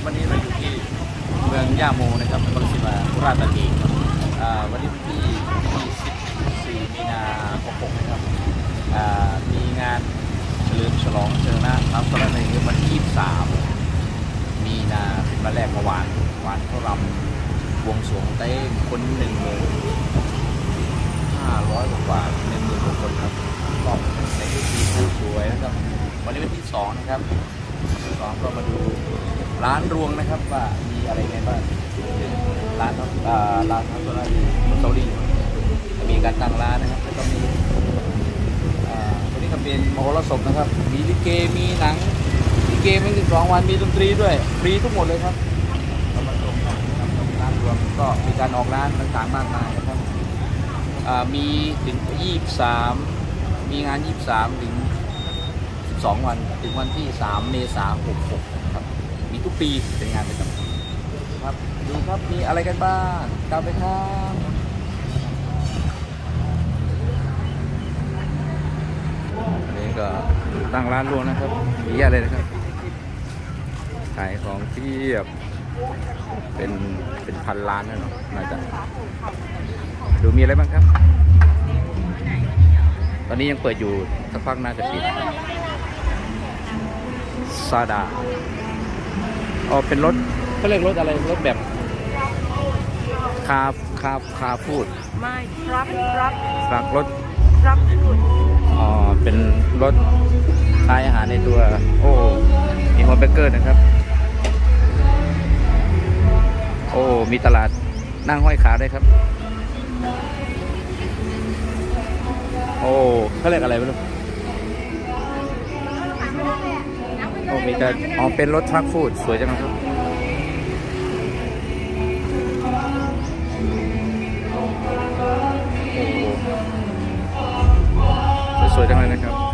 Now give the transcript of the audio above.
วันนี้เราอยู่ที่เมืองย่าโมนะครับนครราชสีมาโคราชธานีครับวันนี้วันที่24 มีนาคมนะครับมีงานเฉลิมฉลองเจอหน้าท้าวธรณีวันที่23 มีนาเป็นวันแรกเมื่อวานเขารำบวงสรวงเต้นคน 15,000 กว่า10,000 กว่าคนครับก็ในพิธีสวยๆนะครับวันนี้วันที่2นะครับก็มาดูร้านรวงนะครับว่ามีอะไรไงบ้างร้านทัศนีมุสลิมมีการตั้งร้านนะครับแล้วก็มีวันนี้ก็เป็นมโหรสพนะครับมีลิเกมีหนังลิเกไม่ถึง2 วันมีดนตรีด้วยฟรีทุกหมดเลยครับเรามาชมกันนะครับร้านรวงก็มีการออกร้านต่างๆมากมายนะครับมีถึง23มีงาน23ถึง12 วันถึงวันที่3 เมษายน 66ครับมีทุกปีเป็นงานประจำครับดูครับมีอะไรกันบ้างตามไปครับอันนี้ก็ตั้งร้านรวงนะครับมีเยอะเลยนะครับขายของเทียบเป็นพันล้านนะเนาะน่าจะดูมีอะไรบ้างครับตอนนี้ยังเปิดอยู่สักพักน่าจะปิดซาดาเป็นรถเขาเรียกรถอะไรรถแบบคาฟูดไม่ครับรถฟูดเป็นรถขายอาหารในตัวโอ้มีฮอมเบอร์เกอร์นะครับโอ้มีตลาดนั่งห้อยขาได้ครับโอ้เขาเรียกอะไรไม่รู้โอ้มีแต่เป็นรถทรัคฟูดสวยจังครับโอ้สวยจังเลยนะครับ